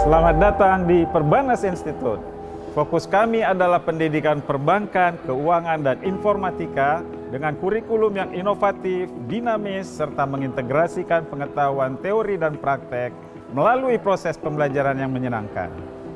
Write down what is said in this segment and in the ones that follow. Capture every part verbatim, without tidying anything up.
Selamat datang di Perbanas Institute. Fokus kami adalah pendidikan perbankan, keuangan, dan informatika dengan kurikulum yang inovatif, dinamis, serta mengintegrasikan pengetahuan teori dan praktek melalui proses pembelajaran yang menyenangkan.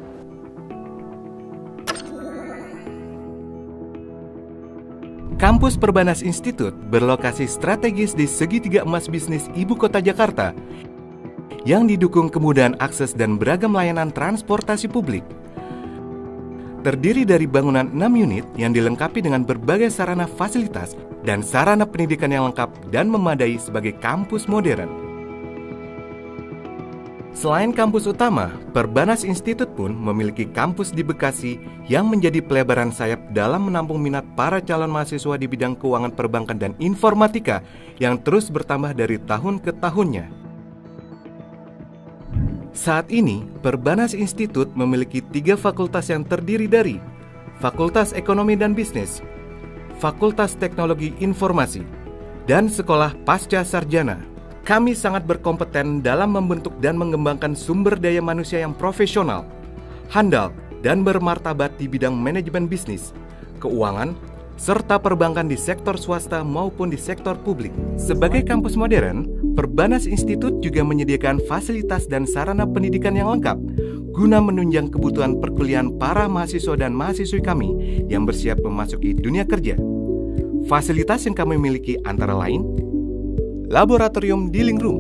Kampus Perbanas Institute berlokasi strategis di segitiga emas bisnis Ibu Kota Jakarta yang didukung kemudahan akses dan beragam layanan transportasi publik. Terdiri dari bangunan enam unit yang dilengkapi dengan berbagai sarana fasilitas dan sarana pendidikan yang lengkap dan memadai sebagai kampus modern. Selain kampus utama, Perbanas Institute pun memiliki kampus di Bekasi yang menjadi pelebaran sayap dalam menampung minat para calon mahasiswa di bidang keuangan perbankan dan informatika yang terus bertambah dari tahun ke tahunnya. Saat ini, Perbanas Institute memiliki tiga fakultas yang terdiri dari Fakultas Ekonomi dan Bisnis, Fakultas Teknologi Informasi, dan Sekolah Pasca Sarjana. Kami sangat berkompeten dalam membentuk dan mengembangkan sumber daya manusia yang profesional, handal, dan bermartabat di bidang manajemen bisnis, keuangan, serta perbankan di sektor swasta maupun di sektor publik. Sebagai kampus modern, Perbanas Institute juga menyediakan fasilitas dan sarana pendidikan yang lengkap guna menunjang kebutuhan perkuliahan para mahasiswa dan mahasiswi kami yang bersiap memasuki dunia kerja. Fasilitas yang kami miliki antara lain Laboratorium Dealing Room,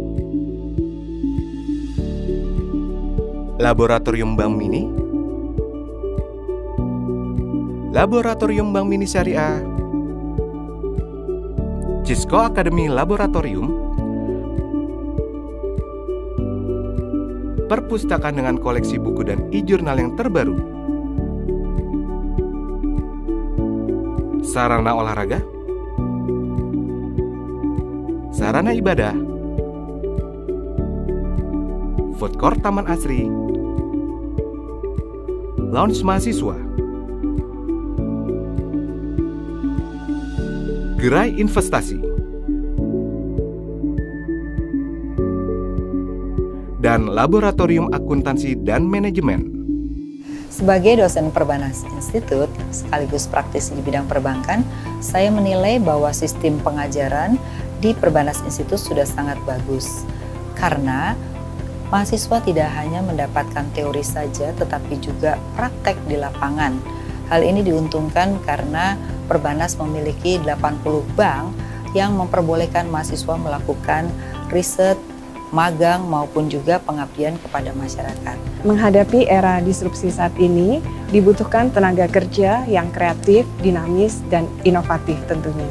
Laboratorium Bank Mini, Laboratorium Bank Mini Syariah, Cisco Academy Laboratorium, perpustakaan dengan koleksi buku dan e-jurnal yang terbaru, sarana olahraga, sarana ibadah, food court taman asri, lounge mahasiswa, gerai investasi, dan laboratorium akuntansi dan manajemen. Sebagai dosen Perbanas Institute sekaligus praktisi di bidang perbankan, saya menilai bahwa sistem pengajaran di Perbanas Institute sudah sangat bagus karena mahasiswa tidak hanya mendapatkan teori saja tetapi juga praktek di lapangan. Hal ini diuntungkan karena Perbanas memiliki delapan puluh bank yang memperbolehkan mahasiswa melakukan riset, magang maupun juga pengabdian kepada masyarakat. Menghadapi era disrupsi saat ini, dibutuhkan tenaga kerja yang kreatif, dinamis, dan inovatif tentunya.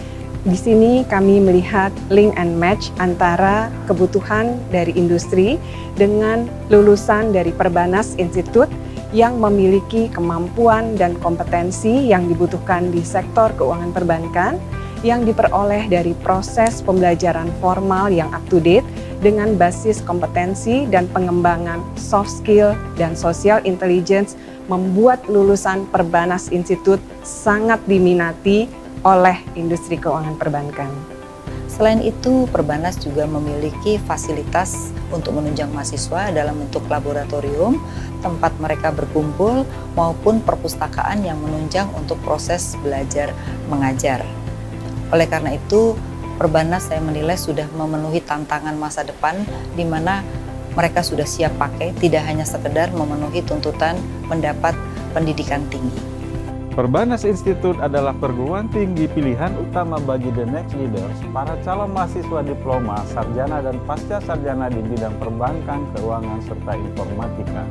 Di sini kami melihat link and match antara kebutuhan dari industri dengan lulusan dari Perbanas Institute yang memiliki kemampuan dan kompetensi yang dibutuhkan di sektor keuangan perbankan yang diperoleh dari proses pembelajaran formal yang up to date dengan basis kompetensi dan pengembangan soft skill dan social intelligence membuat lulusan Perbanas Institute sangat diminati oleh industri keuangan perbankan. Selain itu, Perbanas juga memiliki fasilitas untuk menunjang mahasiswa dalam bentuk laboratorium, tempat mereka berkumpul, maupun perpustakaan yang menunjang untuk proses belajar mengajar. Oleh karena itu, Perbanas saya menilai sudah memenuhi tantangan masa depan di mana mereka sudah siap pakai, tidak hanya sekedar memenuhi tuntutan mendapat pendidikan tinggi. Perbanas Institute adalah perguruan tinggi pilihan utama bagi the next leaders, para calon mahasiswa diploma, sarjana, dan pasca sarjana di bidang perbankan, keuangan, serta informatika.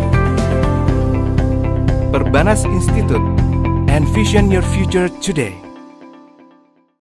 Perbanas Institute, envision your future today.